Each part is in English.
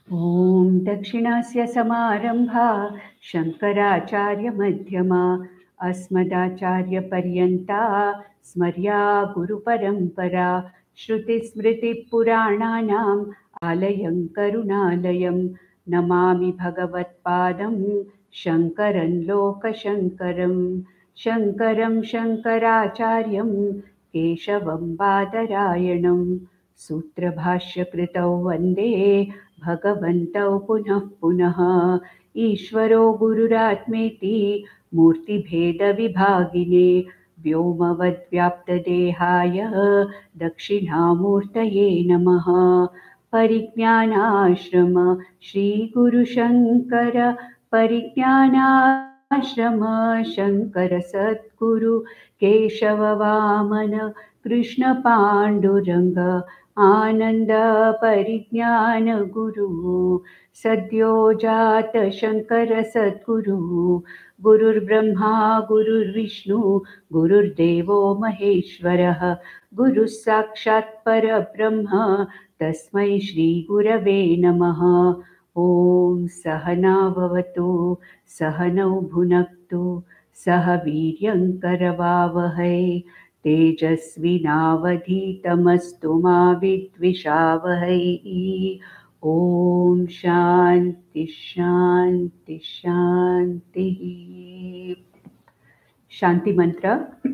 ॐ दक्षिणस्य समारम्भा शङ्कराचार्यमध्यमा अस्मदाचार्यपर्यन्ता स्मर्या गुरुपरम्परा श्रुतिस्मृतिपुराणानाम् आलयं करुणालयं नमामि भगवत्पादं शङ्करं लोकशङ्करं शङ्करं शङ्कराचार्यं केशवं बादरायणं सूत्रभाष्यकृतौ वन्दे भगवन्तौ पुनः पुनः ईश्वरो गुरुरात्मेति मूर्तिभेदविभागिने व्योमवद्व्याप्तदेहाय दक्षिणामूर्तये नमः। परिज्ञानाश्रम श्रीगुरुशङ्कर परिज्ञानाश्रम शङ्कर सद्गुरु केशव वामन कृष्णपाण्डुरङ्ग आनंद परिज्ञान गुरु सद्यो जात शंकर सद्गुरु गुरुर्ब्रह्मा गुरुर्विष्णु गुरुर्देवो महेश्वरः गुरुः साक्षात् परब्रह्म तस्मै श्री गुरवे नमः। ॐ सहना भवतु सहनौ भुनक्तु सह वीर्यं करवावहै तेजस्विनावधीतमस्तु मा विद्विषावहै। ॐ शान्ति शान्ति शान्तिः। शान्ति मंत्र।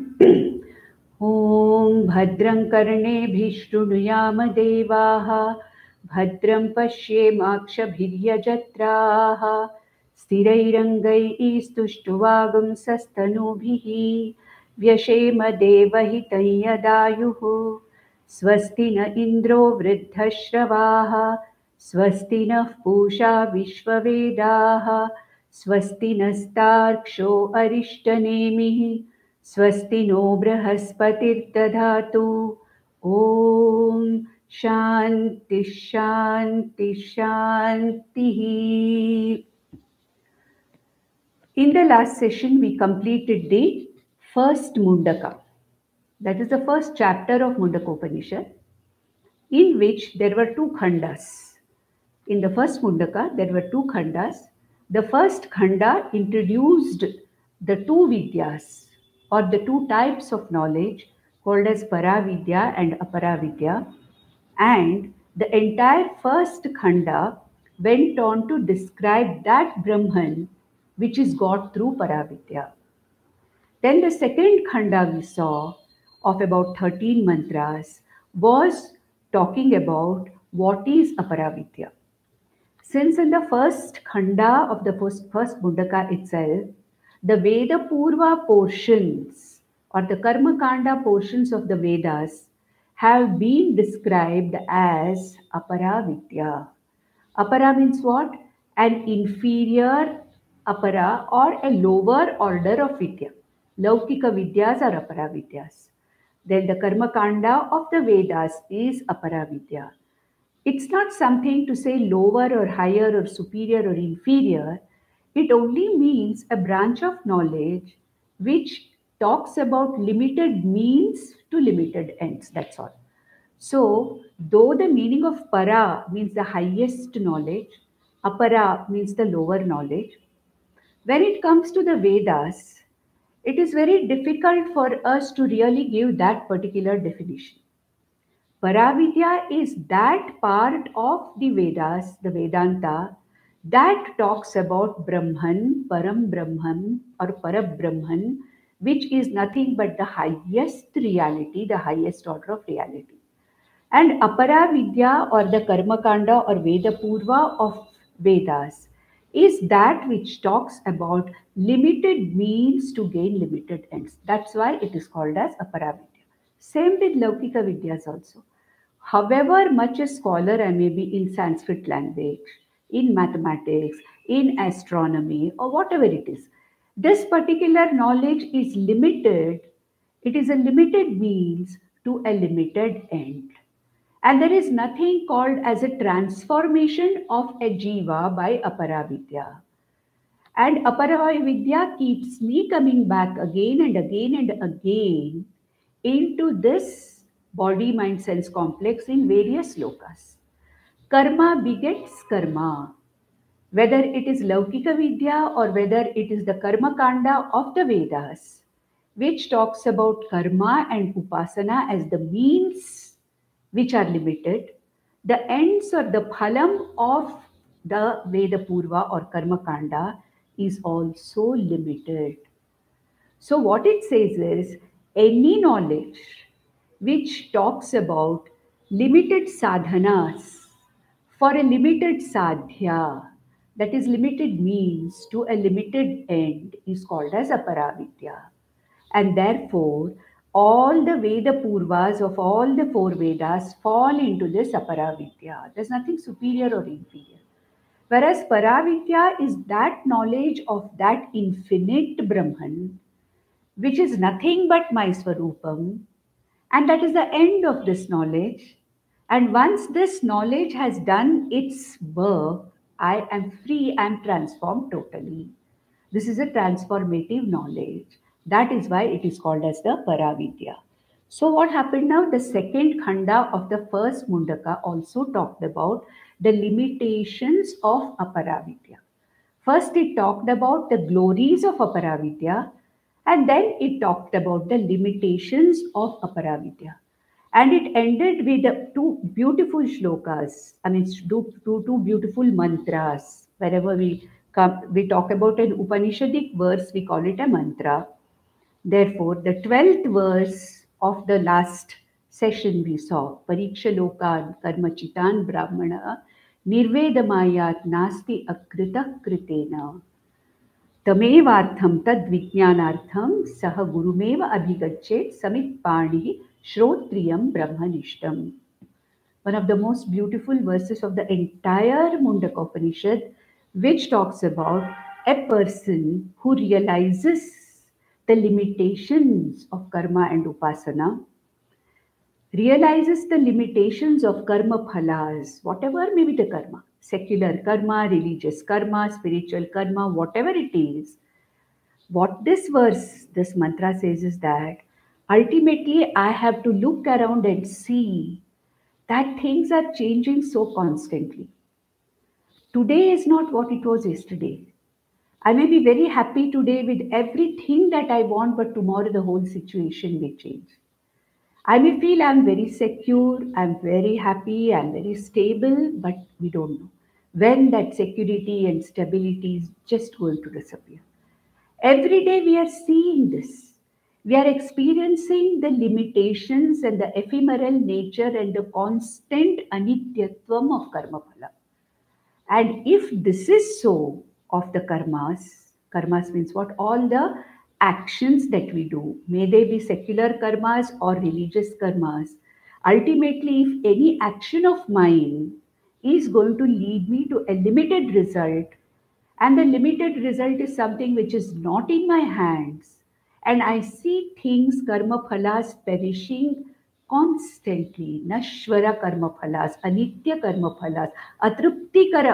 ॐ भद्रं कर्णेभिः शृणुयाम देवाः भद्रं पश्येमाक्षभिर्यजत्राः स्थिरैरङ्गैः स्तुष्टुवागुंसस्तनूभिः व्यशेम देवहितं यदायुः स्वस्ति न इन्द्रो वृद्धश्रवाः स्वस्ति नः पूषा विश्ववेदाः स्वस्ति नस्तार्क्ष्यो अरिष्टनेमिः स्वस्ति नो बृहस्पतिर्दधातु। ॐ शान्ति शान्ति शान्तिः। In the last session, we completed the first Mundaka. That is the first chapter of Mundakopanishad, in which there were two khandas. In the first Mundaka, there were two khandas. The first khanda introduced the two vidyas, or the two types of knowledge called as Paravidya and Aparavidya. And the entire first khanda went on to describe that Brahman which is got through Paravidya. Then the second khanda we saw of about 13 mantras was talking about what is Aparavidya. Since in the first khanda of the first Mundaka itself, the Veda Purva portions or the Karma Kanda portions of the Vedas have been described as Aparavidya. Apara means what? An inferior apara or a lower order of Vidya. Laukika Vidyas are Aparavidyas. Then the Karma Kanda of the Vedas is Aparavidya. It's not something to say lower or higher or superior or inferior. It only means a branch of knowledge which talks about limited means to limited ends. That's all. So, though the meaning of para means the highest knowledge, apara means the lower knowledge, when it comes to the Vedas, it is very difficult for us to really give that particular definition. Paravidya is that part of the Vedas, the Vedanta, that talks about Brahman, Param Brahman or Parabrahman, which is nothing but the highest reality, the highest order of reality. And Aparavidya or the Karmakanda or Veda Purva of Vedas is that which talks about limited means to gain limited ends. That's why it is called as Aparavidya. Same with Laukika Vidyas also. However much a scholar I may be in Sanskrit language, in mathematics, in astronomy, or whatever it is, this particular knowledge is limited. It is a limited means to a limited end. And there is nothing called as a transformation of a jiva by Aparavidya. And Aparavidya keeps me coming back again and again and again into this body, mind, sense complex in various lokas. Karma begets karma. Whether it is Laukika Vidya or whether it is the Karma Kanda of the Vedas, which talks about karma and upasana as the means which are limited, the ends or the phalam of the Veda Purva or Karma Kanda is also limited. So, what it says is any knowledge which talks about limited sadhanas for a limited sadhya, that is, limited means to a limited end, is called as aparavidya. And therefore, all the Veda Purvas of all the four Vedas fall into this aparavidya. There's nothing superior or inferior. Whereas Paravidya is that knowledge of that infinite Brahman, which is nothing but my Swarupam, and that is the end of this knowledge. And once this knowledge has done its work, I am free, I am transformed totally. This is a transformative knowledge. That is why it is called as the Paravidya. So, what happened now? The second khanda of the first Mundaka also talked about the limitations of Aparavidya. First, it talked about the glories of Aparavidya, and then it talked about the limitations of Aparavidya. And it ended with the two beautiful shlokas, I mean, two beautiful mantras. Wherever we come, we talk about an Upanishadic verse, we call it a mantra. Therefore, the 12th verse of the last session we saw, Pariksha Lokan Karmachitan Brahmana Nirvedamayat Nasti Akrita Kritena Tamevartham Tad Vijnanartham Saha Gurumeva Abhigachet Samit Pani Shrotriyam Brahmanishtam. One of the most beautiful verses of the entire Mundakopanishad, which talks about a person who realizes the limitations of karma and upasana, realizes the limitations of karma phalas, whatever may be the karma, secular karma, religious karma, spiritual karma, whatever it is. What this verse, this mantra says is that ultimately I have to look around and see that things are changing so constantly. Today is not what it was yesterday. I may be very happy today with everything that I want, but tomorrow the whole situation may change. I may feel I'm very secure, I'm very happy, I'm very stable, but we don't know when that security and stability is just going to disappear. Every day we are seeing this. We are experiencing the limitations and the ephemeral nature and the constant anityatvam of karma phala. And if this is so of the karmas means what? All the actions that we do, may they be secular karmas or religious karmas, ultimately, if any action of mine is going to lead me to a limited result, and the limited result is something which is not in my hands, and I see things, karma phalas perishing constantly, nashwara karma phalas, anitya karma phalas, atruptikara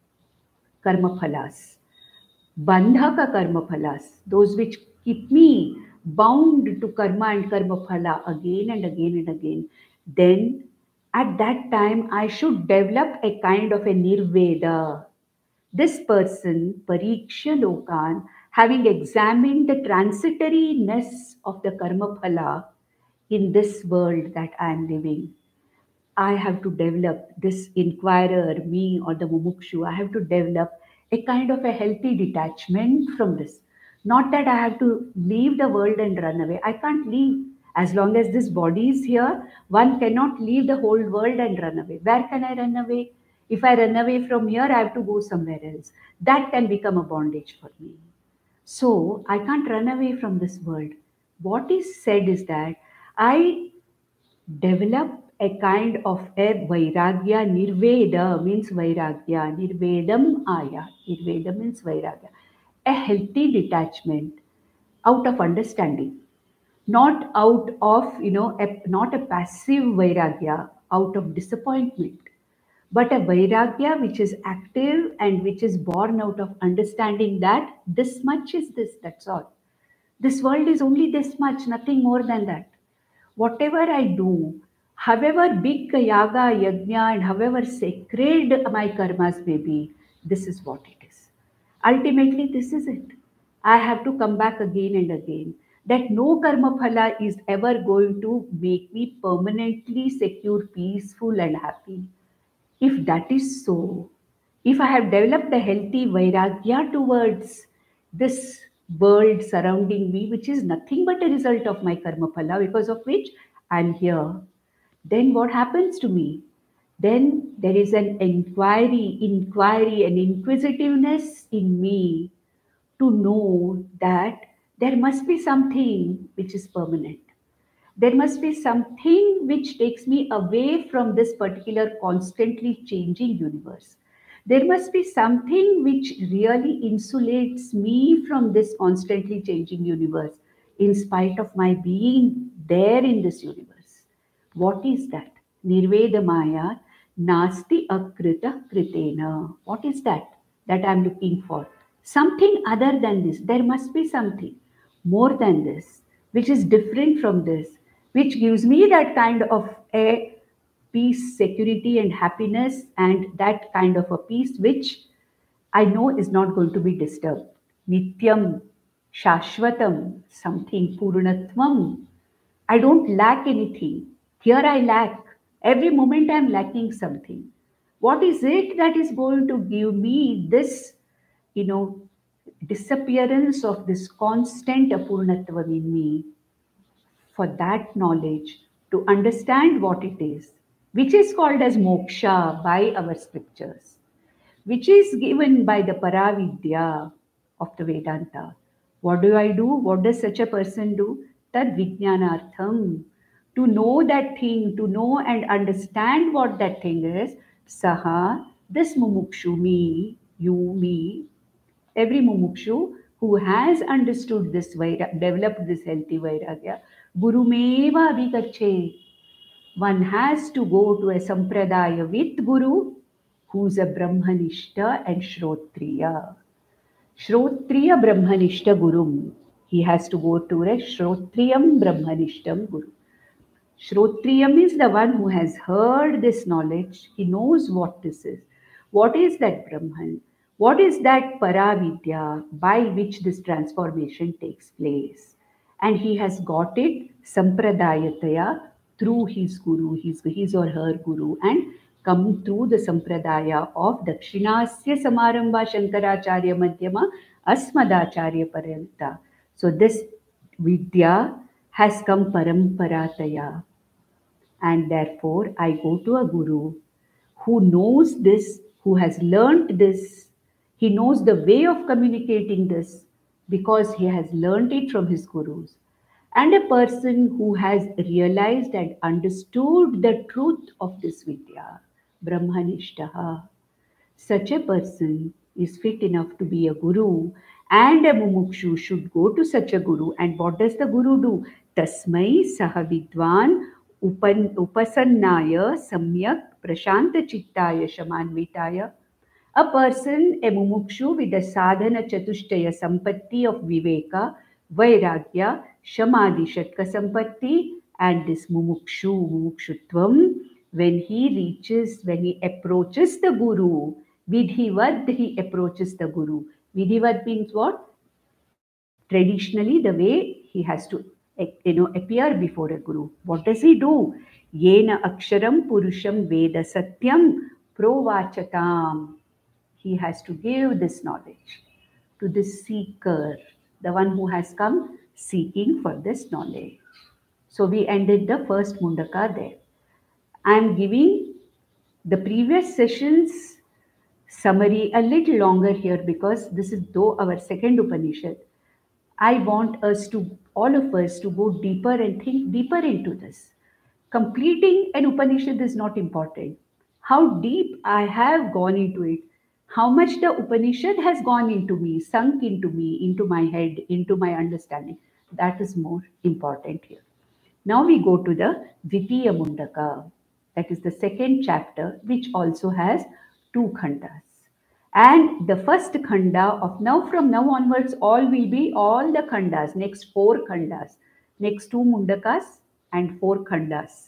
karma phalas, bandhaka karma phalas, those which keep me bound to karma and karma phala again and again and again, then at that time I should develop a kind of a nirveda. This person, Pariksha Lokan, having examined the transitoriness of the karma phala in this world that I am living, I have to develop this inquirer, me or the mumukshu, I have to develop a kind of a healthy detachment from this. Not that I have to leave the world and run away. I can't leave. As long as this body is here, one cannot leave the whole world and run away. Where can I run away? If I run away from here, I have to go somewhere else. That can become a bondage for me. So I can't run away from this world. What is said is that I develop a kind of a vairagya. Nirveda means vairagya. Nirvedam aya. Nirveda means vairagya. A healthy detachment out of understanding, not out of, not a passive vairagya out of disappointment, but a vairagya which is active and which is born out of understanding that this much is this, that's all. This world is only this much, nothing more than that. Whatever I do, However big a yaga, yajna, and however sacred my karmas may be, this is what it is. Ultimately, this is it. I have to come back again and again. That no karma phala is ever going to make me permanently secure, peaceful, and happy. If that is so, if I have developed a healthy vairagya towards this world surrounding me, which is nothing but a result of my karma phala, because of which I am here, then what happens to me? Then there is an inquiry, and inquisitiveness in me to know that there must be something which is permanent. There must be something which takes me away from this particular constantly changing universe. There must be something which really insulates me from this constantly changing universe, in spite of my being there in this universe. What is that? Nirvedamaya nasti akrita kritena. What is that I'm looking for? Something other than this. There must be something more than this, which is different from this, which gives me that kind of a peace, security, and happiness, and that kind of a peace which I know is not going to be disturbed. Nityam, Shashwatam, something Purnatvam. I don't lack anything. Here I lack. Every moment I'm lacking something. What is it that is going to give me this, you know, disappearance of this constant apurnatvam in me? For that knowledge, to understand what it is, which is called as moksha by our scriptures, which is given by the Paravidya of the Vedanta. What do I do? What does such a person do? Tad vijnanartham. To know that thing, to know and understand what that thing is, saha, this mumukshu, me, you, me, every mumukshu who has understood this, developed this healthy vairagya, gurumeva vikache. One has to go to a sampradaya with guru who's a brahmanishta and shrotriya. Shrotriya brahmanishta gurum. He has to go to a shrotriyam brahmanishtam guru. Shrotriyam is the one who has heard this knowledge. He knows what this is. What is that Brahman? What is that Paravidya by which this transformation takes place? And he has got it sampradayataya through his guru, his or her guru, and come through the sampradaya of Dakshinasya Samarambha Shankaracharya Madhyama Asmadacharya Paranta. So this Vidya has come paramparataya, and therefore I go to a guru who knows this, who has learnt this. He knows the way of communicating this because he has learnt it from his gurus. And a person who has realized and understood the truth of this Vidya, Brahmanishtaha. Such a person is fit enough to be a guru, and a mumukshu should go to such a guru. And what does the guru do? Tasmai sahavidwan upasannaya samyak prashanta chittaya shamanvitaya. A person, a mumukshu with the sadhana chatushtaya sampatti of viveka, vairagya, shamadhi shatka sampatti, and this mumukshutvam, when he approaches the guru, vidhivad, he approaches the guru. Vidhivad means what? Traditionally, the way he has to appear before a guru. What does he do? Yena aksharam purusham veda satyam provachatam. He has to give this knowledge to the seeker, the one who has come seeking for this knowledge. So we ended the first Mundaka there. I am giving the previous session's summary a little longer here because this is though our second Upanishad. I want all of us to go deeper and think deeper into this. Completing an Upanishad is not important. How deep I have gone into it, how much the Upanishad has gone into me, sunk into me, into my head, into my understanding, that is more important here. Now we go to the Dvitiya Mundaka, that is the second chapter, which also has two khandas. And the first khanda of from now onwards, all the khandas, next four khandas, next two mundakas and four khandas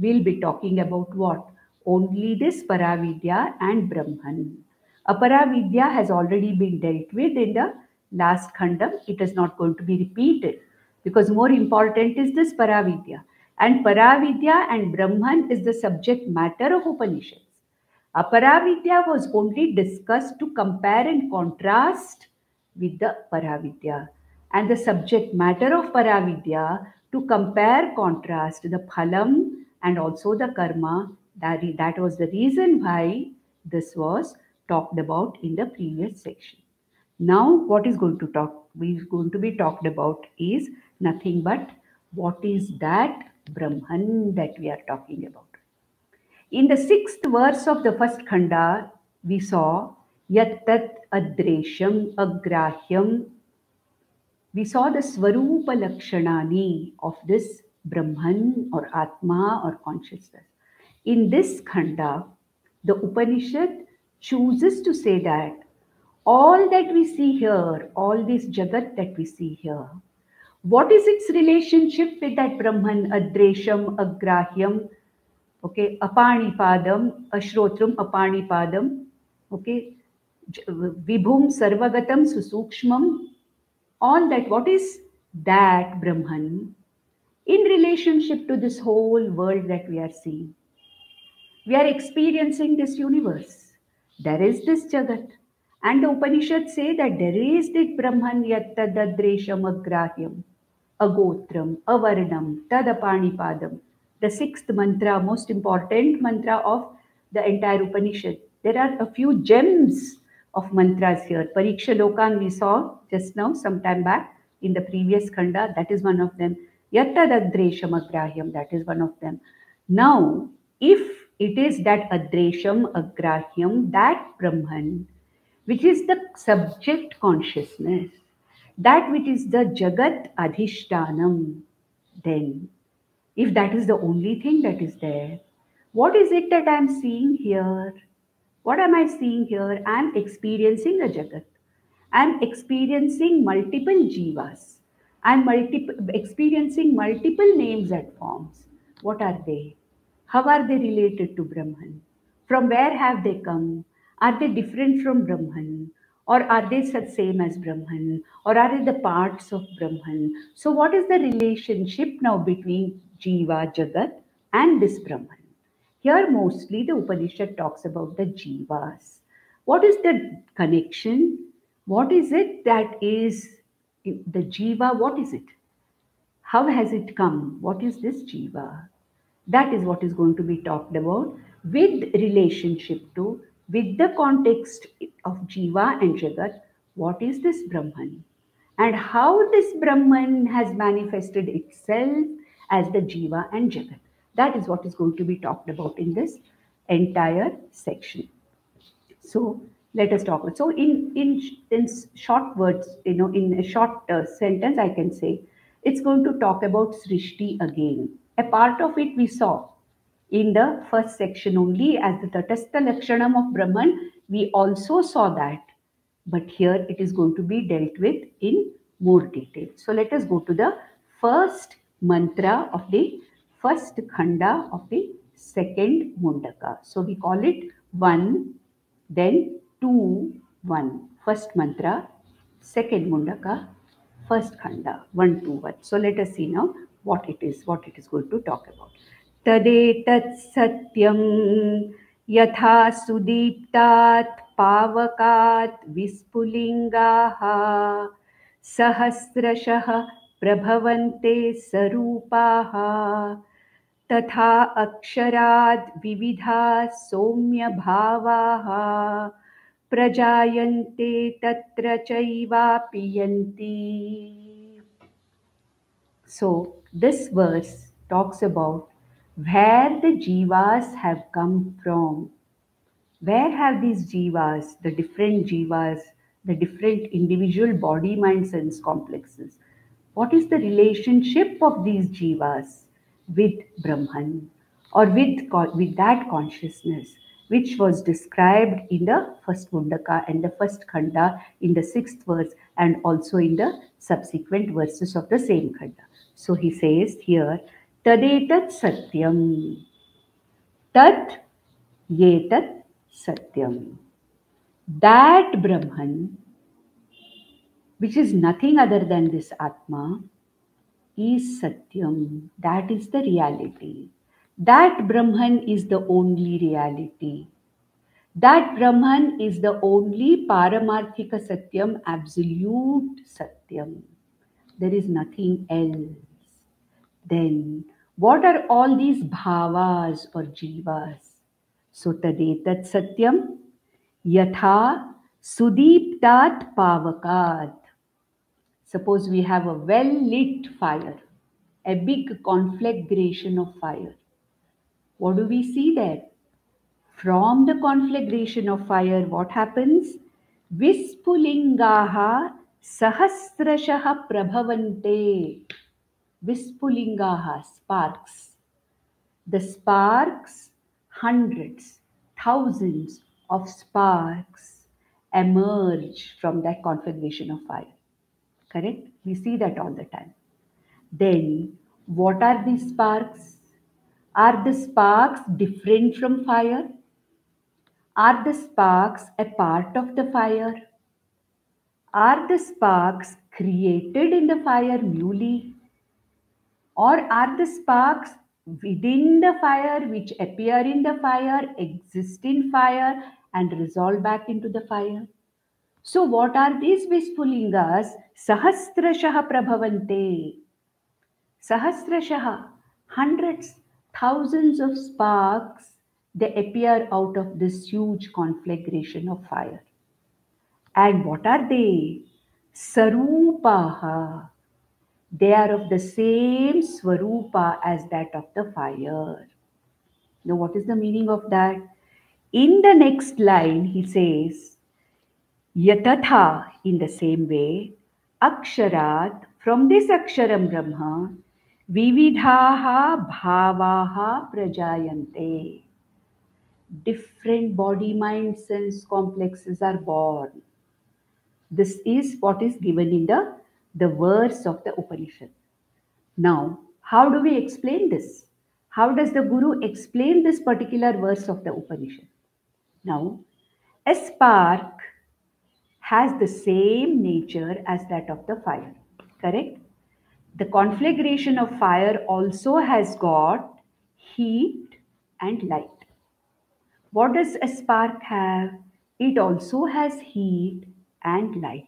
we'll be talking about what? Only this Paravidya and Brahman. Aparavidya has already been dealt with in the last khandam. It is not going to be repeated because more important is this Paravidya. And Paravidya and Brahman is the subject matter of Upanishads. Aparavidya was only discussed to compare and contrast with the Paravidya. And the subject matter of Paravidya to compare, contrast the phalam and also the karma. That was the reason why this was talked about in the previous section. Now, what is going to be talked about is nothing but what is that Brahman that we are talking about. In the sixth verse of the first khanda, we saw Yattat Adresham Agrahyam. We saw the Svarupa Lakshanani of this Brahman or Atma or consciousness. In this khanda, the Upanishad chooses to say that all that we see here, all this Jagat that we see here, what is its relationship with that Brahman, Adresham, Agrahyam, okay, Apanipadam, Ashrotram, Apanipadam, okay, Vibhum, Sarvagatam, Susukshmam, all that, what is that Brahman in relationship to this whole world that we are seeing? We are experiencing this universe. There is this Jagat. And the Upanishads say that there is this Brahman yattadadresham agrahyam, agotram, avarnam, tadapanipadam. The sixth mantra, most important mantra of the entire Upanishad. There are a few gems of mantras here. Pariksha Lokan we saw just now, some time back in the previous khanda. That is one of them. Yattadadresham agrahyam, that is one of them. Now, if it is that adresham agrahyam, that Brahman, which is the subject consciousness, that which is the Jagat Adhishtanam, then if that is the only thing that is there, what is it that I am seeing here? What am I seeing here? I am experiencing a Jagat. I am experiencing multiple jivas. I am experiencing multiple names and forms. What are they? How are they related to Brahman? From where have they come? Are they different from Brahman? Or are they the same as Brahman? Or are they the parts of Brahman? So what is the relationship now between Jiva, Jagat and this Brahman? Here mostly the Upanishad talks about the Jivas. What is the connection? What is it that is the Jiva? What is it? How has it come? What is this Jiva? That is what is going to be talked about with relationship to, with the context of Jiva and Jagat. What is this Brahman? And how this Brahman has manifested itself as the Jiva and Jagat. That is what is going to be talked about in this entire section. So let us talk about. So in short words, in a short sentence, I can say it's going to talk about Srishti again. A part of it we saw in the first section only as the Tatastha Lakshanam of Brahman. We also saw that, but here it is going to be dealt with in more detail. So let us go to the first mantra of the first khanda of the second Mundaka. So we call it 1, then 2, 1. First mantra, second Mundaka, first khanda, 1, 2, 1. So let us see now what it is going to talk about. Tadetat satyam yatha sudiptat pavakat vispulingaha sahasrashah prabhavante sarupaha तथा अक्षराद् विविधा सौम्य भावाः प्रजायन्ते तत्र चैवापि यन्ति. So this verse talks about where the jivas have come from. Where have these jivas, the different individual body, mind, sense complexes, what is the relationship of these jivas with Brahman or with that consciousness which was described in the first Mundaka and the first Khanda in the sixth verse and also in the subsequent verses of the same Khanda. So he says here, Tadetat Satyam. Tat yetat satyam. That Brahman, which is nothing other than this Atma, is Satyam. That is the reality. That Brahman is the only reality. That Brahman is the only Paramarthika Satyam, absolute Satyam. There is nothing else. Then, what are all these bhavas or jivas? So, tadetat Satyam, yatha sudiptat pavakat. Suppose we have a well lit fire, a big conflagration of fire. What do we see there? From the conflagration of fire, what happens? Vispulingaha sahasrashaha prabhavante. Vispulingaha, sparks. The sparks, hundreds, thousands of sparks emerge from that conflagration of fire. Correct? We see that all the time. Then, what are these sparks? Are the sparks different from fire? Are the sparks a part of the fire? Are the sparks created in the fire newly? Or are the sparks within the fire which appear in the fire, exist in fire, and resolve back into the fire? So, what are these Vispulingas? Sahasrashaha prabhavante. Sahasrashaha, hundreds, thousands of sparks, they appear out of this huge conflagration of fire. And what are they? Sarupaha. They are of the same Swarupa as that of the fire. Now, what is the meaning of that? In the next line, he says, Yatatha, in the same way, Aksharat, from this Aksharam Brahma, Vividhaha Bhavaha Prajayante. Different body, mind, sense complexes are born. This is what is given in the verse of the Upanishad. Now, how do we explain this? How does the Guru explain this particular verse of the Upanishad? Now, a spark has the same nature as that of the fire, correct? The conflagration of fire also has got heat and light. What does a spark have? It also has heat and light.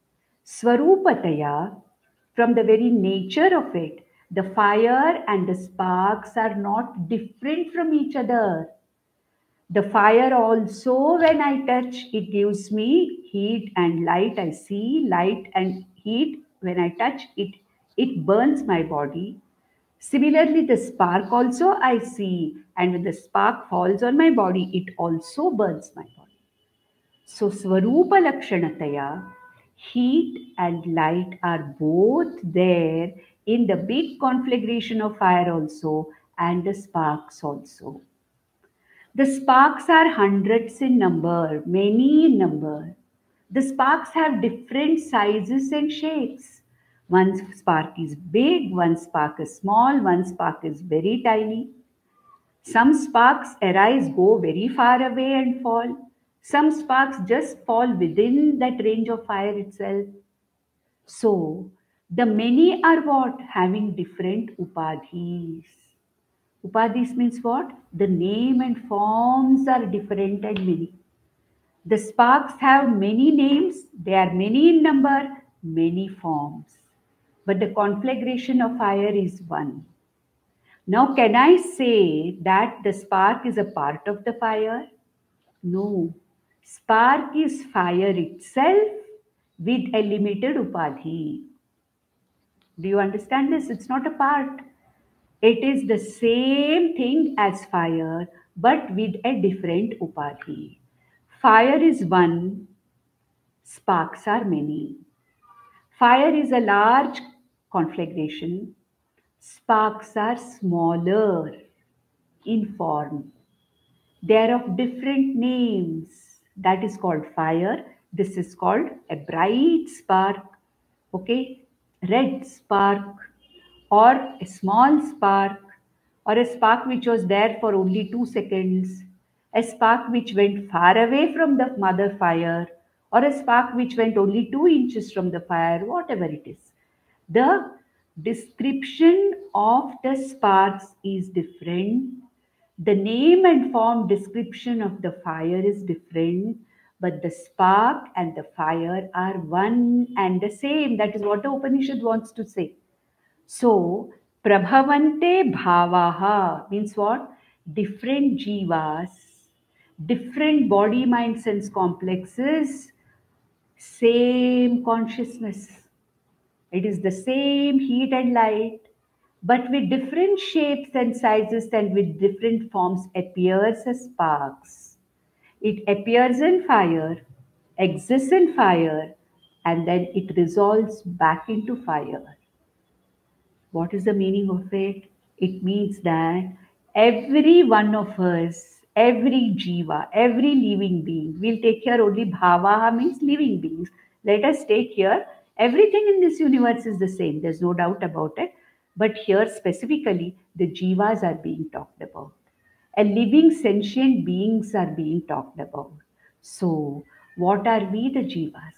Swarupataya, from the very nature of it, the fire and the sparks are not different from each other. The fire also, when I touch, it gives me heat and light. I see light and heat. When I touch it, it burns my body. Similarly, the spark also I see, and when the spark falls on my body, it also burns my body. So, Swarupa Lakshanataya, heat and light are both there in the big conflagration of fire also, and the sparks also. The sparks are hundreds in number, many in number. The sparks have different sizes and shapes. One spark is big, one spark is small, one spark is very tiny. Some sparks arise, go very far away and fall. Some sparks just fall within that range of fire itself. So, the many are what? Having different upadhis. Upadhis means what? The name and forms are different and many. The sparks have many names, they are many in number, many forms. But the conflagration of fire is one. Now, can I say that the spark is a part of the fire? No. Spark is fire itself with a limited upadhi. Do you understand this? It's not a part. It is the same thing as fire, but with a different upadhi. Fire is one, sparks are many. Fire is a large conflagration, sparks are smaller in form. They are of different names. That is called fire. This is called a bright spark, okay, red spark, or a small spark, or a spark which was there for only 2 seconds, a spark which went far away from the mother fire, or a spark which went only 2 inches from the fire, whatever it is. The description of the sparks is different. The name and form description of the fire is different, but the spark and the fire are one and the same. That is what the Upanishad wants to say. So, prabhavante bhavaha means what? Different jivas, different body, mind, sense complexes, same consciousness. It is the same heat and light, but with different shapes and sizes and with different forms appears as sparks. It appears in fire, exists in fire, and then it resolves back into fire. What is the meaning of it? It means that every one of us, every jiva, every living being, we'll take here only bhavaha means living beings. Let us take here, everything in this universe is the same, there's no doubt about it. But here specifically, the jivas are being talked about. And living sentient beings are being talked about. So, what are we, the jivas?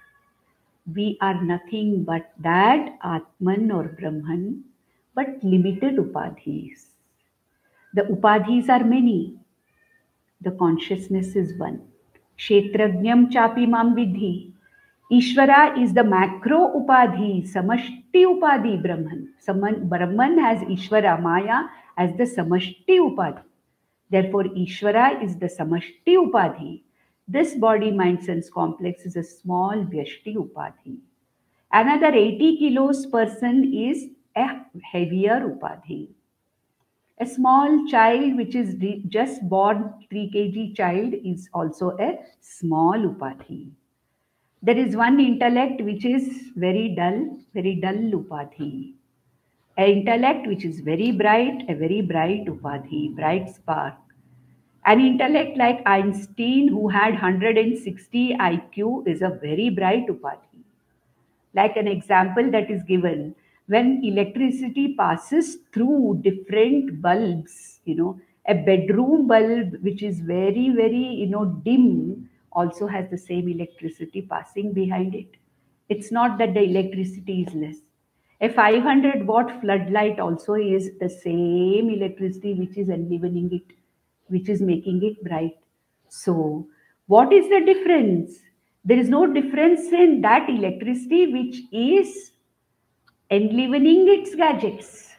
We are nothing but that Atman or Brahman, but limited upadhis. The upadhis are many. The consciousness is one. Kshetrajnam chapi mam vidhi. Ishvara is the macro upadhi, samashti upadhi Brahman. Brahman has Ishvara, Maya as the samashti upadhi. Therefore, Ishvara is the samashti upadhi. This body, mind, sense complex is a small vyashti upadhi. Another 80 kilos person is a heavier upadhi. A small child which is just born 3 kg child is also a small upadhi. There is one intellect which is very dull upadhi. An intellect which is very bright, a very bright upadhi, bright spark. An intellect like Einstein who had 160 IQ is a very bright upadhi. Like an example that is given, when electricity passes through different bulbs, a bedroom bulb which is very, dim also has the same electricity passing behind it. It's not that the electricity is less. A 500-watt floodlight also is the same electricity which is enlivening it, which is making it bright. So, what is the difference? There is no difference in that electricity which is enlivening its gadgets.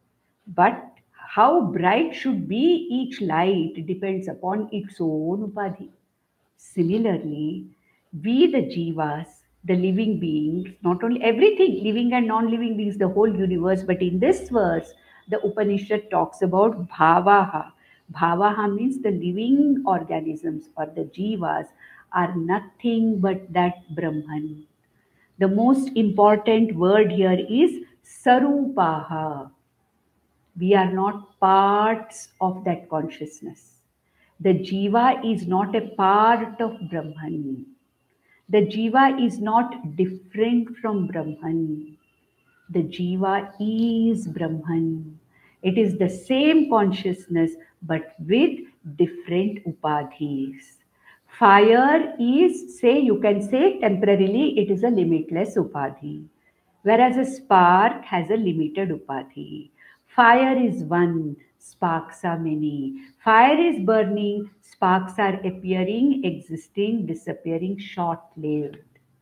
But how bright should be each light depends upon its own upadhi. Similarly, we the jivas, the living beings, not only everything, living and non-living beings, the whole universe, but in this verse, the Upanishad talks about bhavaha. Bhavaha means the living organisms or the jivas are nothing but that Brahman. The most important word here is sarupaha. We are not parts of that consciousness. The jiva is not a part of Brahman. The jiva is not different from Brahman. The jiva is Brahman. It is the same consciousness but with different upadhis. Fire is, you can say temporarily, it is a limitless upadhi. Whereas a spark has a limited upadhi. Fire is one, sparks are many. Fire is burning, sparks are appearing, existing, disappearing, short-lived.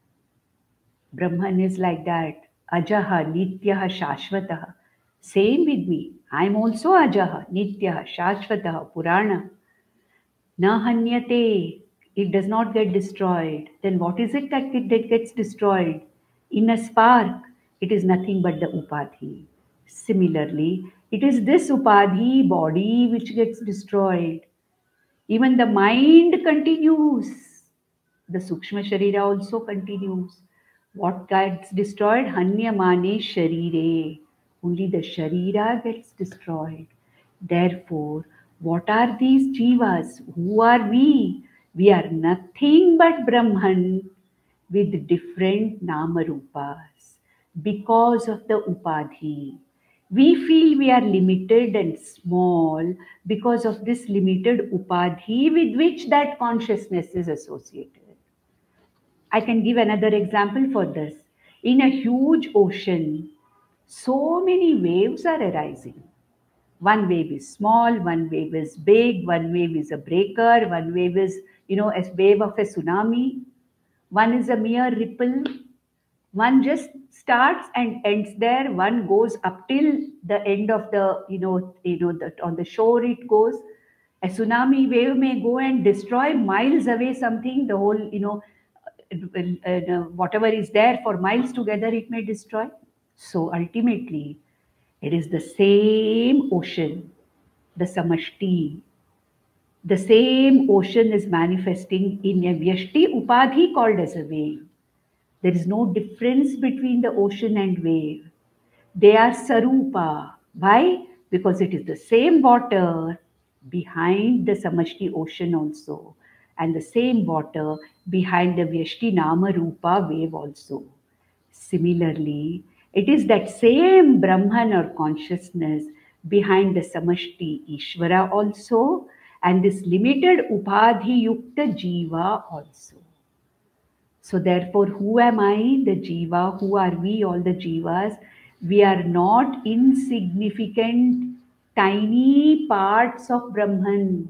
Brahman is like that. Ajaha, Nityaha, Shashvataha. Same with me. I am also Ajaha, Nityaha, Shashvataha, Purana. Na hanyate. It does not get destroyed. Then what is it that gets destroyed? In a spark, it is nothing but the upadhi. Similarly, it is this upadhi body which gets destroyed. Even the mind continues. The Sukshma Sharira also continues. What gets destroyed? Hanyamane Sharire. Only the Sharira gets destroyed. Therefore, what are these jivas? Who are we? We are nothing but Brahman with different Namarupas because of the Upadhi. We feel we are limited and small because of this limited upadhi with which that consciousness is associated. I can give another example for this. In a huge ocean, so many waves are arising. One wave is small, one wave is big, one wave is a breaker, one wave is, a wave of a tsunami, one is a mere ripple, one just starts and ends there, one goes up till the end of the, on the shore it goes. A tsunami wave may go and destroy miles away something, the whole, whatever is there for miles together, it may destroy. So ultimately, it is the same ocean, the samashti. The same ocean is manifesting in a vyashti upadhi called as a wave. There is no difference between the ocean and wave. They are sarupa. Why? Because it is the same water behind the samashti ocean also, and the same water behind the vyashti nama rupa wave also. Similarly, it is that same Brahman or consciousness behind the Samashti Ishvara also, and this limited Upadhi Yukta Jiva also. So therefore, who am I? The Jiva. Who are we, all the Jivas? We are not insignificant, tiny parts of Brahman.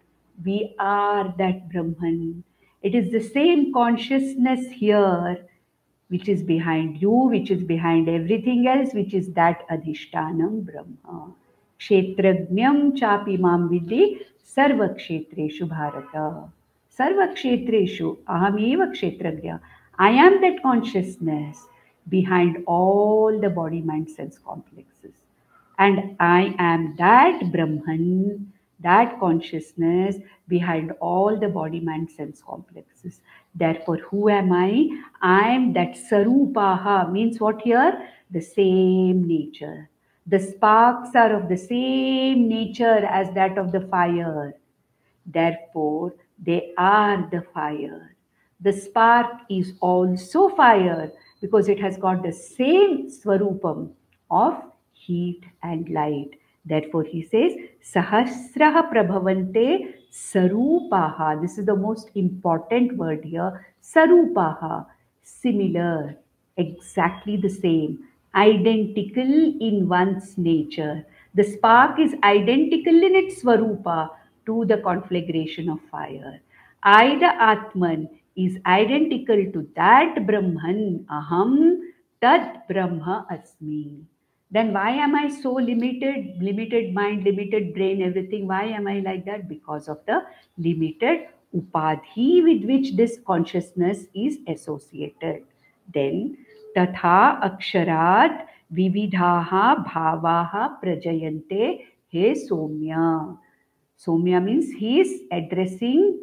We are that Brahman. It is the same consciousness here which is behind you, which is behind everything else, which is that Adhishtanam Brahma. Kshetrajnam chapi mam vidhi sarva kshetreshu bharata. Sarva kshetreshu ahameva kshetrajna. I am that consciousness behind all the body, mind, sense complexes. And I am that Brahman, that consciousness behind all the body, mind, sense complexes. Therefore, who am I? I am that Sarupaha, means what here? The same nature. The sparks are of the same nature as that of the fire. Therefore, they are the fire. The spark is also fire because it has got the same swarupam of heat and light. Therefore, he says, Sahasraha Prabhavante Sarupaha. This is the most important word here. Sarupaha. Similar, exactly the same, identical in one's nature. The spark is identical in its Swarupa to the conflagration of fire. I, the Atman, is identical to that Brahman, Aham, Tat Brahma Asmi. Then why am I so limited? Limited mind, limited brain, everything. Why am I like that? Because of the limited upadhi with which this consciousness is associated. Then tatha aksharat vividhaha bhavaha prajayante he somya. Somya means he is addressing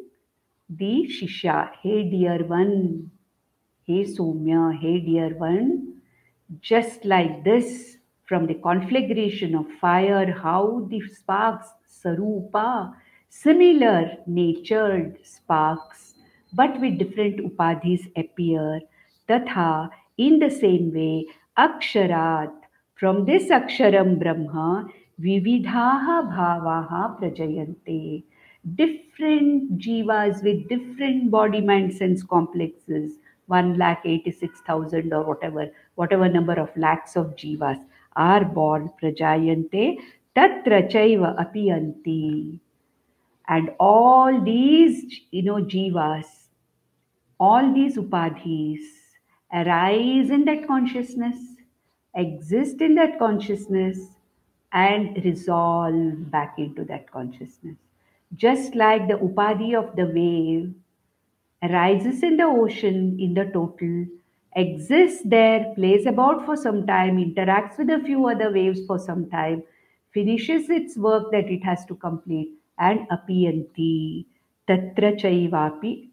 the Shishya. Hey dear one, hey Somya, hey dear one. Just like this, from the conflagration of fire, how the sparks, Sarupa, similar natured sparks, but with different upadhis appear. Tatha, in the same way, Aksharat, from this Aksharam Brahma, Vividhaha Bhavaha Prajayante. Different jivas with different body, mind, sense complexes, 1,86,000 or whatever number of lakhs of jivas are born, prajayante, tatra chaiva apiyanti. And all these, jivas, all these upadhis arise in that consciousness, exist in that consciousness, and resolve back into that consciousness. Just like the upadhi of the wave arises in the ocean in the total, exists there, plays about for some time, interacts with a few other waves for some time, finishes its work that it has to complete, and apiyanti, tatra chaivapi,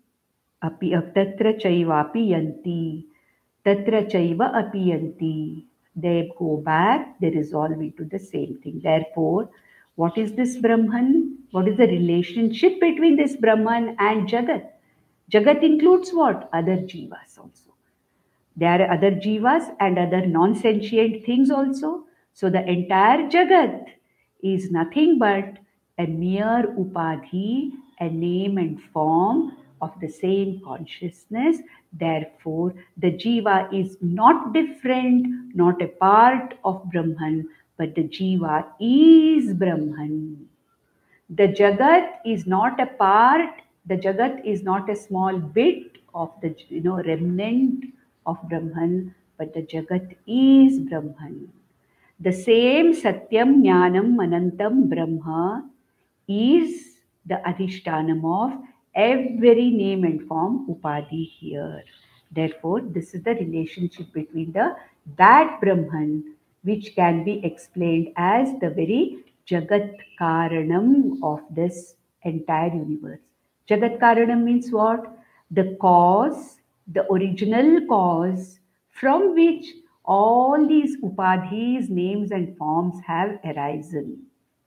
tatra chaivapi yanti, tatra chaiva apiyanti. They go back, they resolve into the same thing. Therefore, what is this Brahman? What is the relationship between this Brahman and Jagat? Jagat includes what? Other jivas also. There are other jivas and other non-sentient things also. So the entire Jagat is nothing but a mere upadhi, a name and form of the same consciousness. Therefore, the jiva is not different, not a part of Brahman, but the jiva is Brahman. The Jagat is not a part, the Jagat is not a small bit of the remnant of Brahman, but the Jagat is Brahman. The same Satyam Jnanam Anantam Brahma is the Adhishtanam of every name and form Upadhi here. Therefore, this is the relationship between that Brahman, which can be explained as the very Jagat Karanam of this entire universe. Jagat Karanam means what? The cause, the original cause from which all these upadhis, names and forms have arisen.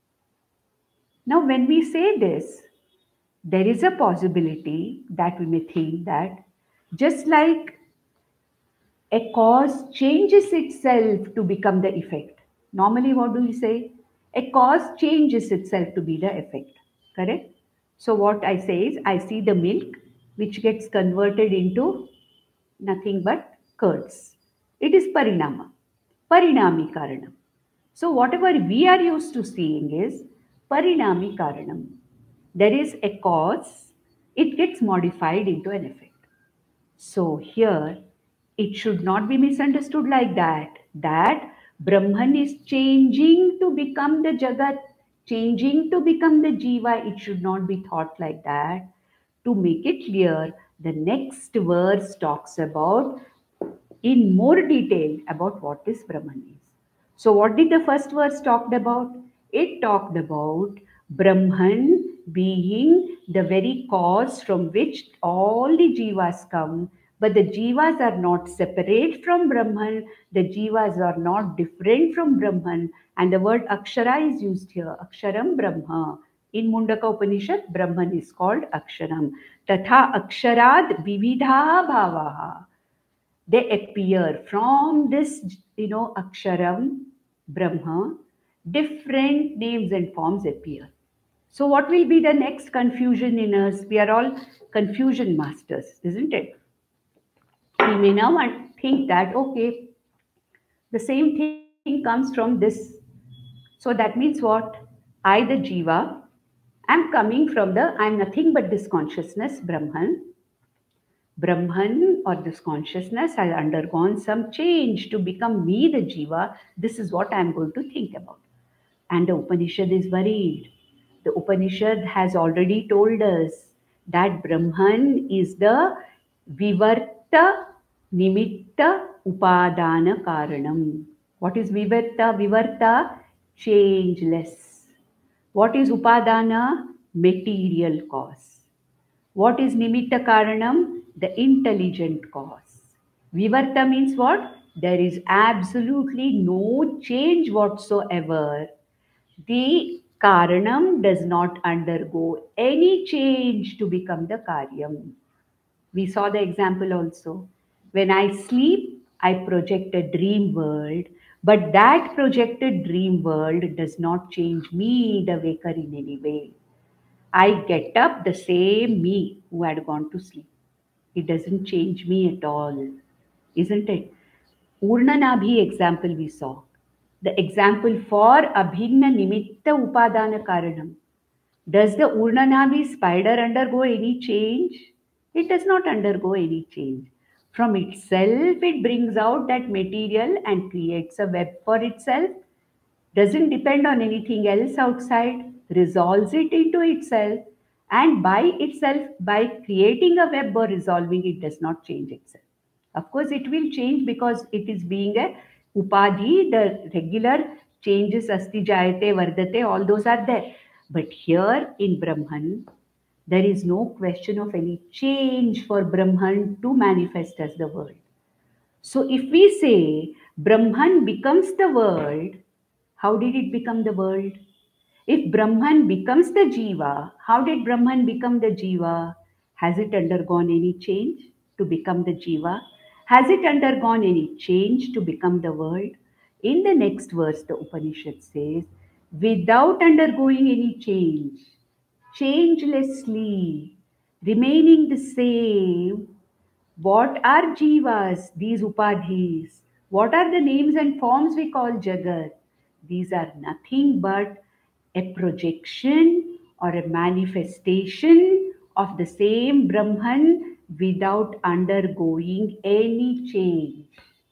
Now, when we say this, there is a possibility that we may think that just like a cause changes itself to become the effect. Normally, what do we say? A cause changes itself to be the effect. Correct? So, what I say is, I see the milk which gets converted into nothing but curds. It is parinama, parinami karanam. So, whatever we are used to seeing is parinami karanam. There is a cause, it gets modified into an effect. So here it should not be misunderstood like that. That Brahman is changing to become the Jagat, changing to become the Jiva. It should not be thought like that. To make it clear, the next verse talks about in more detail about what this Brahman is. So, what did the first verse talked about? It talked about Brahman being the very cause from which all the jivas come, but the jivas are not separate from Brahman, the jivas are not different from Brahman, and the word Akshara is used here, Aksharam Brahma. In Mundakopanishad, Brahman is called Aksharam. Tatha Aksharad Vividha Bhavaha. They appear from this, Aksharam, Brahma, different names and forms appear. So, what will be the next confusion in us? We are all confusion masters, isn't it? We may now think that, okay, the same thing comes from this. So, that means what? I, the Jiva, am coming from I'm nothing but this consciousness, Brahman. Brahman or this consciousness has undergone some change to become me, the Jiva. This is what I am going to think about. And the Upanishad is worried. The Upanishad has already told us that Brahman is the Vivarta Nimitta Upadana Karanam. What is Vivarta? Vivarta, changeless. What is Upadana? Material cause. What is Nimitta Karanam? The intelligent cause. Vivarta means what? There is absolutely no change whatsoever. The Karanam does not undergo any change to become the Karyam. We saw the example also. When I sleep, I project a dream world, but that projected dream world does not change me, the waker, in any way. I get up the same me who had gone to sleep. It doesn't change me at all, isn't it? Urnanabhi example we saw. The example for Abhinna Nimitta Upadana Karanam. Does the Urnanabhi spider undergo any change? It does not undergo any change. From itself, it brings out that material and creates a web for itself, doesn't depend on anything else outside, resolves it into itself, and by itself, by creating a web or resolving it, does not change itself. Of course, it will change because it is being a upadhi, the regular changes, asti jayate, vardate, all those are there. But here in Brahman, there is no question of any change for Brahman to manifest as the world. So if we say Brahman becomes the world, how did it become the world? If Brahman becomes the Jiva, how did Brahman become the Jiva? Has it undergone any change to become the Jiva? Has it undergone any change to become the world? In the next verse, the Upanishad says, without undergoing any change, changelessly, remaining the same. What are jivas, these upadhis? What are the names and forms we call Jagat? These are nothing but a projection or a manifestation of the same Brahman without undergoing any change.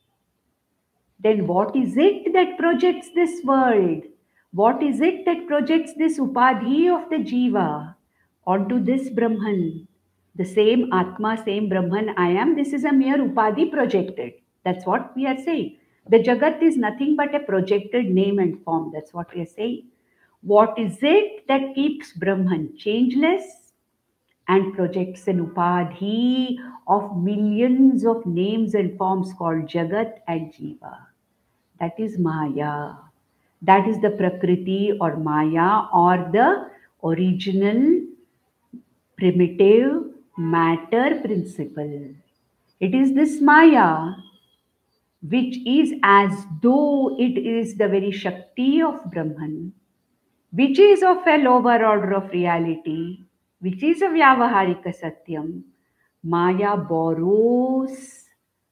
Then what is it that projects this world? What is it that projects this upadhi of the jiva onto this Brahman? The same Atma, same Brahman I am, this is a mere upadhi projected. That's what we are saying. The Jagat is nothing but a projected name and form. That's what we are saying. What is it that keeps Brahman changeless and projects an upadhi of millions of names and forms called Jagat and Jiva? That is Maya. That is the Prakriti or Maya or the original primitive matter principle. It is this Maya which is as though it is the very Shakti of Brahman, which is of a lower order of reality, which is a Vyavaharika Satyam. Maya borrows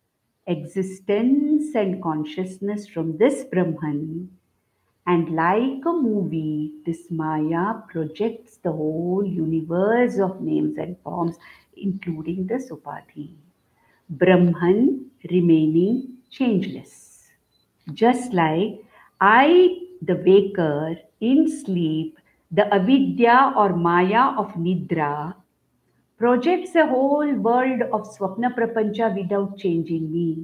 existence and consciousness from this Brahman, and like a movie, this Maya projects the whole universe of names and forms, including the Supadhi. Brahman remaining changeless. Just like I, the waker, in sleep, the avidya or Maya of Nidra, projects a whole world of Swapna Prapancha without changing me.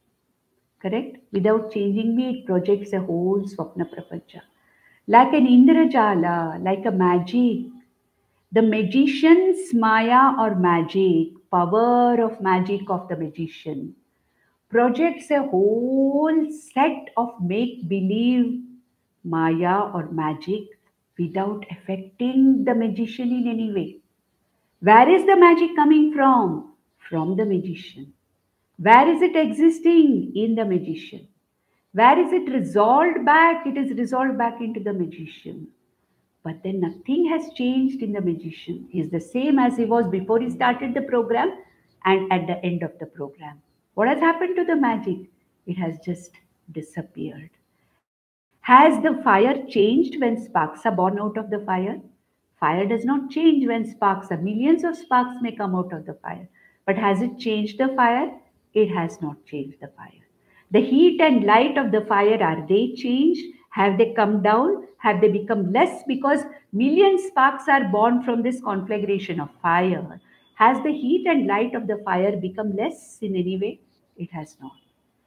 Correct? Without changing me, it projects a whole Swapna Prapancha. Like an Indrajala, like a magic. The magician's Maya or magic, power of magic of the magician, projects a whole set of make-believe Maya or magic without affecting the magician in any way. Where is the magic coming from? From the magician. Where is it existing? In the magician. Where is it resolved back? It is resolved back into the magician. But then nothing has changed in the magician. He is the same as he was before he started the program and at the end of the program. What has happened to the magic? It has just disappeared. Has the fire changed when sparks are born out of the fire? Fire does not change when sparks are. Millions of sparks may come out of the fire. But has it changed the fire? It has not changed the fire. The heat and light of the fire, are they changed? Have they come down? Have they become less because million sparks are born from this conflagration of fire? Has the heat and light of the fire become less in any way? It has not.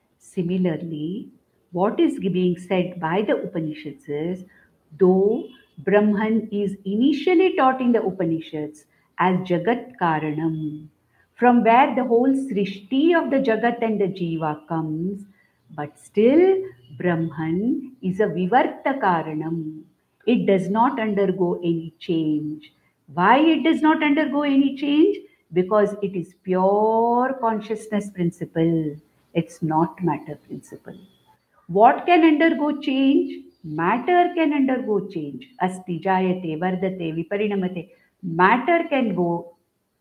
Similarly, what is being said by the Upanishads is, though Brahman is initially taught in the Upanishads as Jagat Karanam, from where the whole Srishti of the Jagat and the Jiva comes, but still Brahman is a Vivarta Karanam. It does not undergo any change. Why it does not undergo any change? Because it is pure consciousness principle. It's not matter principle. What can undergo change? Matter can undergo change. Asti jayate, vardate, viparinamate. Matter can go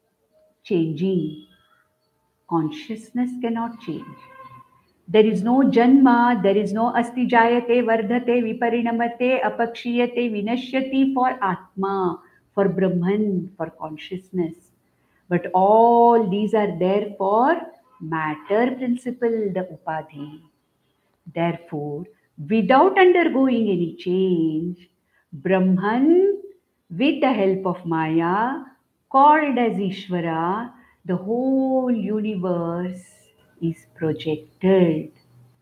changing. Consciousness cannot change. There is no janma, there is no asti jayate, vardhate, viparinamate, apakshiyate, vinashyati for atma, for Brahman, for consciousness. But all these are there for matter principle, the upadhi. Therefore, without undergoing any change, Brahman, with the help of Maya, called as Ishvara, the whole universe is projected.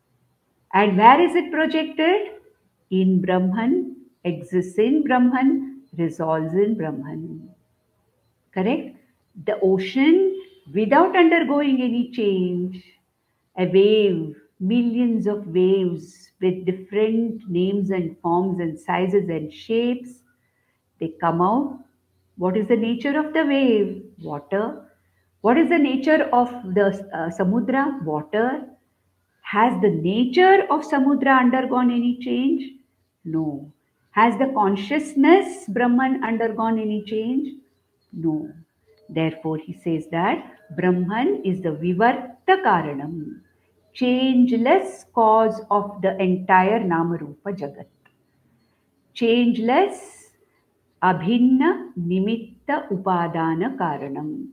And where is it projected? In Brahman, exists in Brahman, resolves in Brahman. Correct? The ocean, without undergoing any change, a wave, millions of waves with different names and forms and sizes and shapes, they come out. What is the nature of the wave? Water. What is the nature of the samudra? Water. Has the nature of Samudra undergone any change? No. Has the consciousness Brahman undergone any change? No. Therefore, he says that Brahman is the Vivarta Karanam, changeless cause of the entire Namarupa Jagat. Changeless, Abhinna Nimitta Upadana Karanam.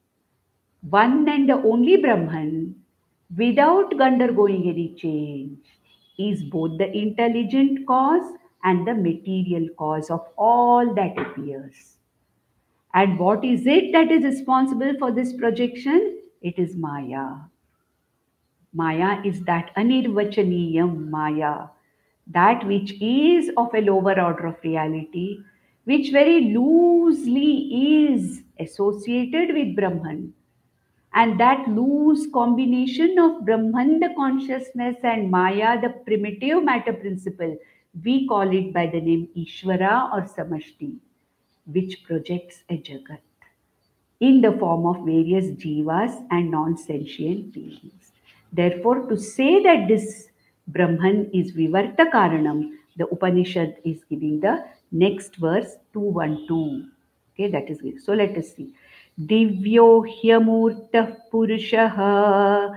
One and the only Brahman, without undergoing any change, is both the intelligent cause and the material cause of all that appears. And what is it that is responsible for this projection? It is Maya. Maya is that anirvachaniyam Maya, that which is of a lower order of reality, which very loosely is associated with Brahman. And that loose combination of Brahman, the consciousness, and Maya, the primitive matter principle, we call it by the name Ishvara or Samashti, which projects a Jagat in the form of various jivas and non-sentient beings. Therefore, to say that this Brahman is Vivarta Karanam, the Upanishad is giving the next verse 212. Okay, that is good. So let us see. Divyo hyamurtah purushah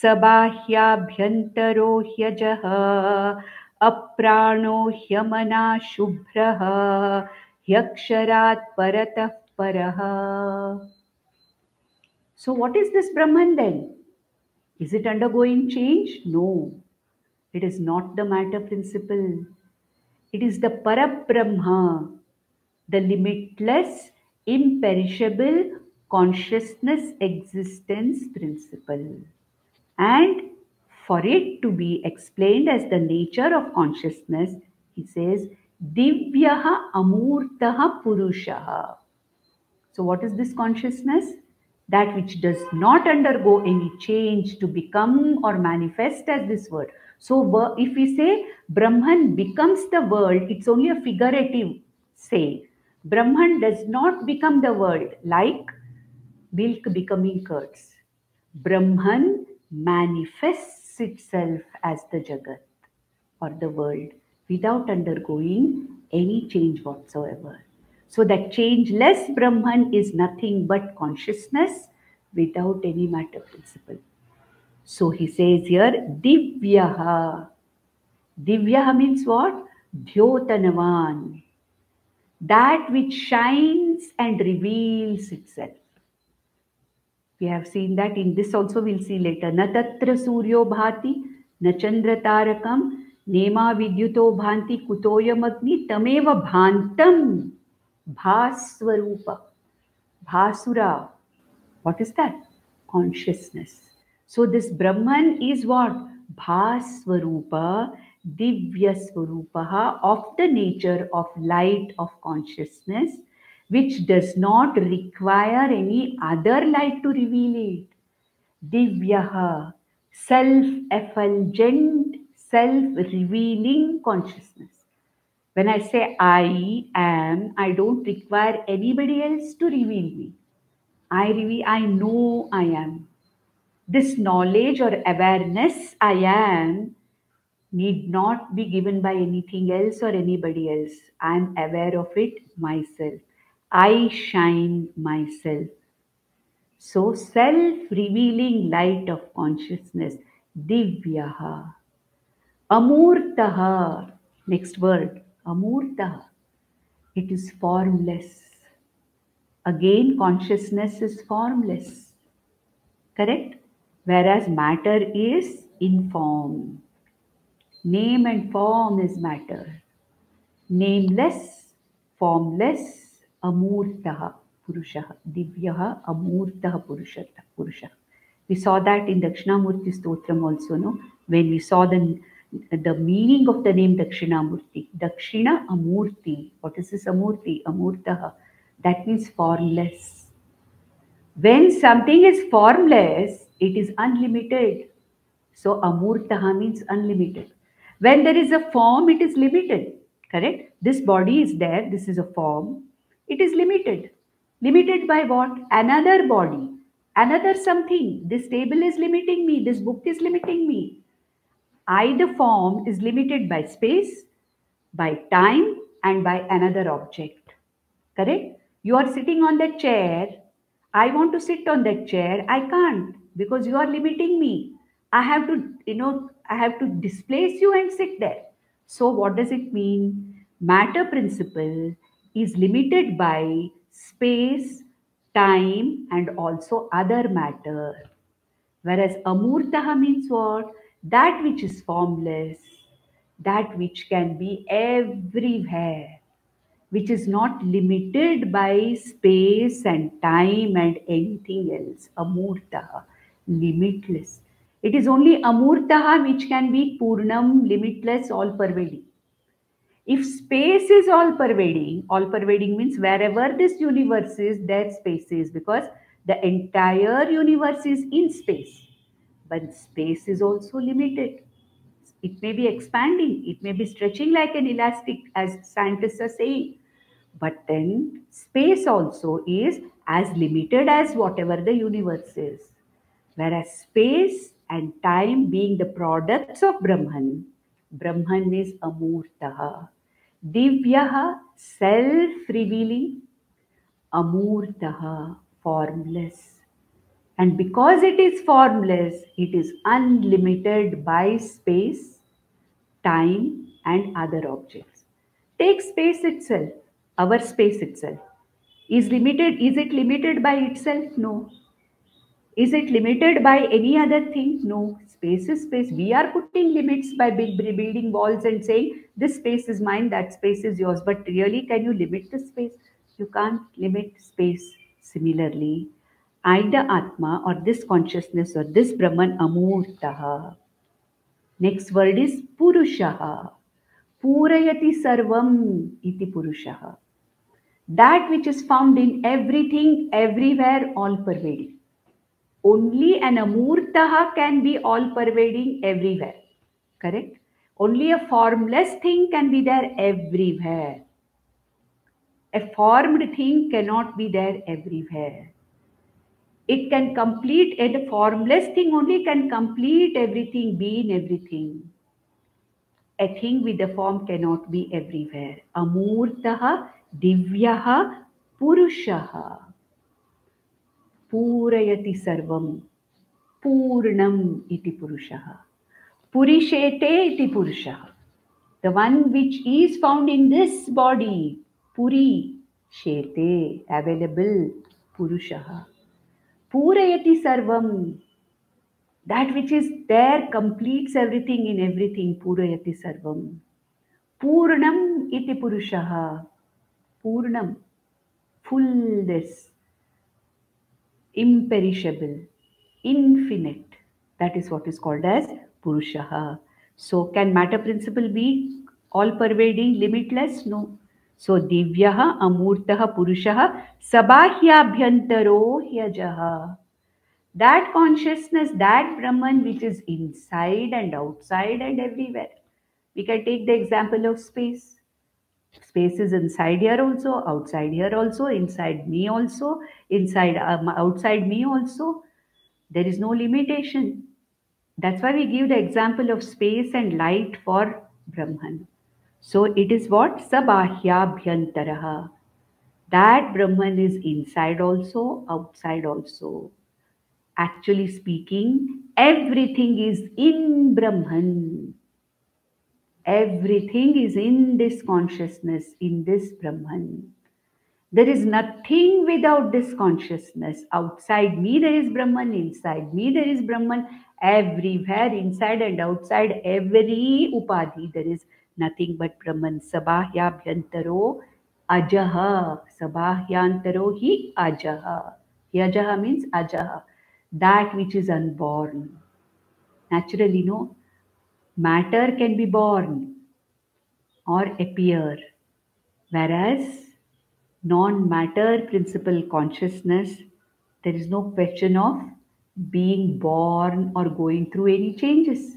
sabahyabhyantaro hyajah aprano hyamana shubhrah hyaksharat paratah paraha. So what is this Brahman then? Is it undergoing change? No. It is not the matter principle. It is the Parabrahma, the limitless, imperishable consciousness existence principle. And for it to be explained as the nature of consciousness, he says, Divyaha Amurtaha Purushaha. So what is this consciousness? That which does not undergo any change to become or manifest as this world. So if we say Brahman becomes the world, it's only a figurative saying. Brahman does not become the world like milk becoming curds. Brahman manifests itself as the Jagat or the world without undergoing any change whatsoever. So that changeless Brahman is nothing but consciousness without any matter principle. So he says here, Divyaha. Divyaha means what? Dhyotanavan. That which shines and reveals itself. We have seen that in this also we'll see later. Na tatra suryo bhati, na chandra tarakam, nema vidyuto bhanti kutoyam agni tameva bhantam bhaswarupa. Bhasura. What is that? Consciousness. So this Brahman is what? Bhaswarupa, Divya Swarupaha, of the nature of light of consciousness, which does not require any other light to reveal it. Divyaha, self-effulgent, self-revealing consciousness. When I say I am, I don't require anybody else to reveal me. I know I am. This knowledge or awareness I am need not be given by anything else or anybody else. I am aware of it myself. I shine myself. So self-revealing light of consciousness, Divyaha. Amurtaha. Next word, Amurtaha. It is formless. Again, consciousness is formless. Correct? Whereas matter is inform. Name and form is matter. Nameless, formless, amurtaha purushaha. Divyaha amurtaha purushaha. We saw that in Dakshinamurti Stotram also, no? When we saw the meaning of the name Dakshinamurti. Dakshina Amurti. What is this Amurti? Amurtaha. That means formless. When something is formless, it is unlimited. So Amurtaha means unlimited. When there is a form, it is limited. Correct? This body is there. This is a form. It is limited. Limited by what? Another body. Another something. This table is limiting me. This book is limiting me. I, the form, is limited by space, by time, and by another object. Correct? You are sitting on that chair. I want to sit on that chair. I can't because you are limiting me. I have to, I have to displace you and sit there. So, what does it mean? Matter principle is limited by space, time, and also other matter. Whereas amurtaha means what? That which is formless, that which can be everywhere, which is not limited by space and time and anything else. Amurtaha, limitless. It is only amurtaha which can be purnam, limitless, all pervading. If space is all pervading means wherever this universe is, there space is, because the entire universe is in space. But space is also limited. It may be expanding, it may be stretching like an elastic, as scientists are saying. But then space also is as limited as whatever the universe is. Whereas space and time being the products of Brahman, Brahman is Amurtaha. Divyaha, self-revealing, Amurtaha, formless. And because it is formless, it is unlimited by space, time, and other objects. Take space itself, our space itself. Is it limited by itself? No. Is it limited by any other thing? No. Space is space. We are putting limits by building walls and saying, this space is mine, that space is yours. But really, can you limit the space? You can't limit space. Similarly, I, the Atma, or this consciousness, or this Brahman, Amurtaha. Next word is Purushaha. Purayati sarvam iti Purushaha. That which is found in everything, everywhere, all pervading. Only an Amurtaha can be all pervading everywhere. Correct? Only a formless thing can be there everywhere. A formed thing cannot be there everywhere. It can complete, a formless thing only can complete everything, be in everything. A thing with a form cannot be everywhere. Amurtaha, divyaha, purushaha. Purayati sarvam. Purnam iti purushaha. Purishete iti purushaha. The one which is found in this body. Puri, shete, available, purushaha. Purayati sarvam. That which is there completes everything in everything. Purayati sarvam. Purnam iti purushaha. Purnam. Fullness. Imperishable. Infinite. That is what is called as Purushaha. So can matter principle be all pervading, limitless? No. So Divyaha, Amurtaha, Purushaha, Sabhahyabhyantaro Hyajaha. That consciousness, that Brahman which is inside and outside and everywhere. We can take the example of space. Space is inside here also, outside here also, inside me also, outside me also. There is no limitation. That's why we give the example of space and light for Brahman. So it is what? Sabhahyabhyantaraha. That Brahman is inside also, outside also. Actually speaking, everything is in Brahman. Everything is in this consciousness, in this Brahman. There is nothing without this consciousness. Outside me there is Brahman, inside me there is Brahman. Everywhere, inside and outside, every upadhi, there is nothing but Brahman. Sabhahyabhyantaro ajaha. Sabhahyantaro hi ajaha. Ajaha means ajaha. That which is unborn. Naturally, no. Matter can be born or appear. Whereas non-matter principle consciousness, there is no question of being born or going through any changes.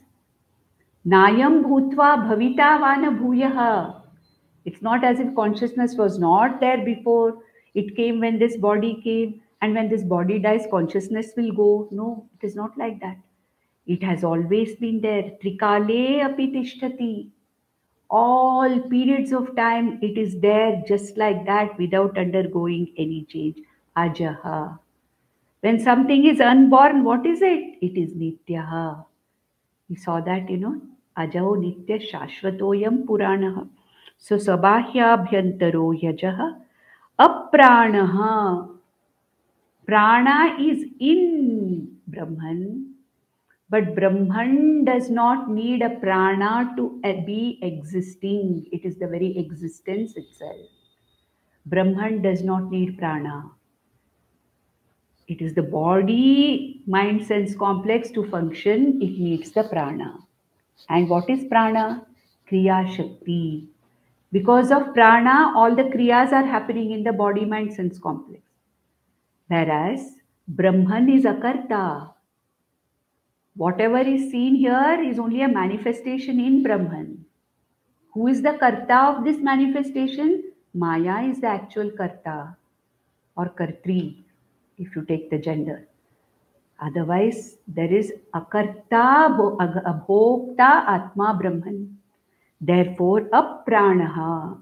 Nayam bhutva bhavita vana bhuyaha. It's not as if consciousness was not there before. It came when this body came, and when this body dies, consciousness will go. No, it is not like that. It has always been there. Trikale api tishtati. All periods of time it is there just like that without undergoing any change. Ajaha. When something is unborn, what is it? It is nityaha. We saw that, Ajaho nitya shashvatoyam puranaha. So sabhahyabhyantaro yajaha apranaha. Prana is in Brahman, but Brahman does not need a prana to be existing. It is the very existence itself. Brahman does not need prana. It is the body, mind, sense complex to function. It needs the prana. And what is prana? Kriya Shakti. Because of prana, all the kriyas are happening in the body, mind, sense complex. Whereas Brahman is akarta. Whatever is seen here is only a manifestation in Brahman. Who is the karta of this manifestation? Maya is the actual karta or kartri, if you take the gender. Otherwise, there is akarta, abhokta, atma, Brahman. Therefore, apranaha.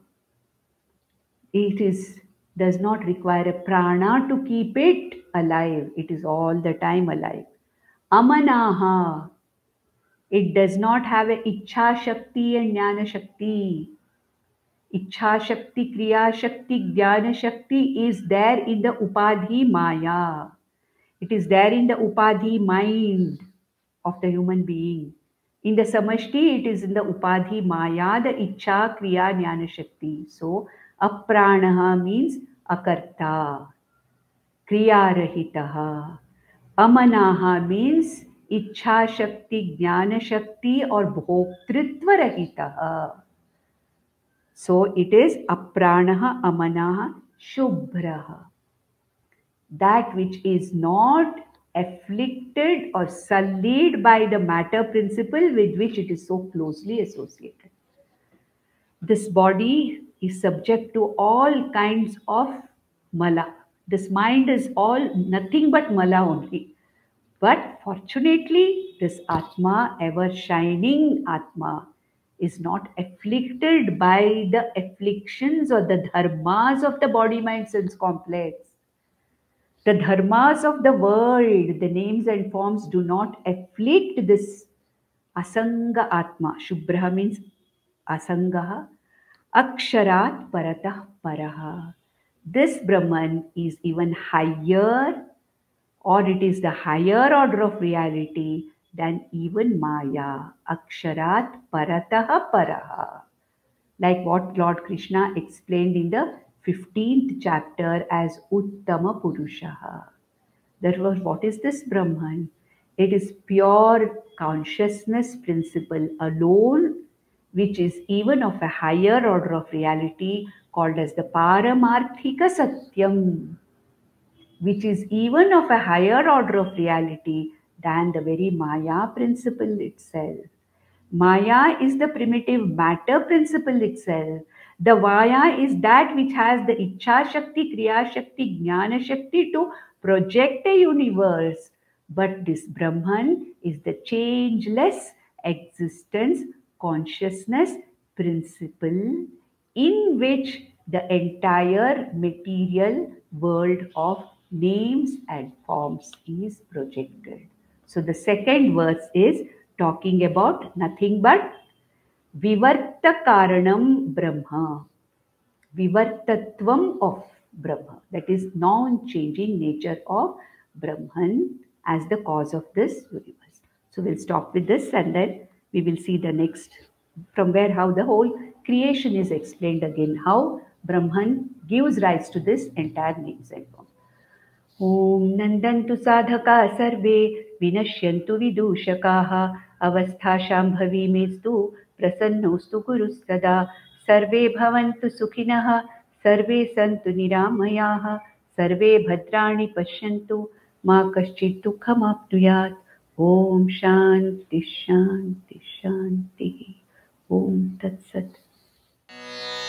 Does not require a prana to keep it alive. It is all the time alive. Amanaha. It does not have a Ichha Shakti and Jnana Shakti. Ichha Shakti, Kriya Shakti, Jnana Shakti is there in the Upadhi Maya. It is there in the Upadhi mind of the human being. In the Samashti, it is in the Upadhi Maya, the Ichha, Kriya, Jnana Shakti. So, Apranaha means Akarta. Kriya Rahitaha. Amanaha means इच्छा शक्ति ज्ञान शक्ति और भोक्तृत्व रहितः. So it is apranah amanah shubhrah. That which is not afflicted or sullied by the matter principle with which it is so closely associated. This body is subject to all kinds of mala. This mind is all nothing but mala only. But fortunately, this Atma, ever shining Atma, is not afflicted by the afflictions or the dharmas of the body, mind, sense complex. The dharmas of the world, the names and forms do not afflict this Asanga Atma. Shubhra means Asangaha. Aksharat Paratah Paraha. This Brahman is even higher, or it is the higher order of reality than even Maya. Aksharat Paratah Paraha. Like what Lord Krishna explained in the 15th chapter as Uttama Purushaha. Therefore, what is this Brahman? It is pure consciousness principle alone, which is even of a higher order of reality, called as the Paramarthika Satyam, which is even of a higher order of reality than the very Maya principle itself. Maya is the primitive matter principle itself. The Maya is that which has the Ichha Shakti, Kriya Shakti, Jnana Shakti to project a universe. But this Brahman is the changeless existence, consciousness principle in which the entire material world of names and forms is projected. So the second verse is talking about nothing but Vivarta Karanam Brahma, Vivartatvam of Brahma, that is non-changing nature of Brahman as the cause of this universe. So we'll stop with this and then we will see the next, from where how the whole creation is explained again, how Brahman gives rise to this entire names and forms. ॐ नन्दन्तु साधका सर्वे विनश्यन्तु विदूषकाः अवस्थाशाम्भवी मेस्तु प्रसन्नोऽस्तु गुरुः सदा सर्वे भवन्तु सुखिनः सर्वे सन्तु निरामयाः सर्वे भद्राणि पश्यन्तु मा कश्चित् दुःखमाप्नुयात् ॐ शान्ति शान्ति शान्तिः ॐ तत्सत्.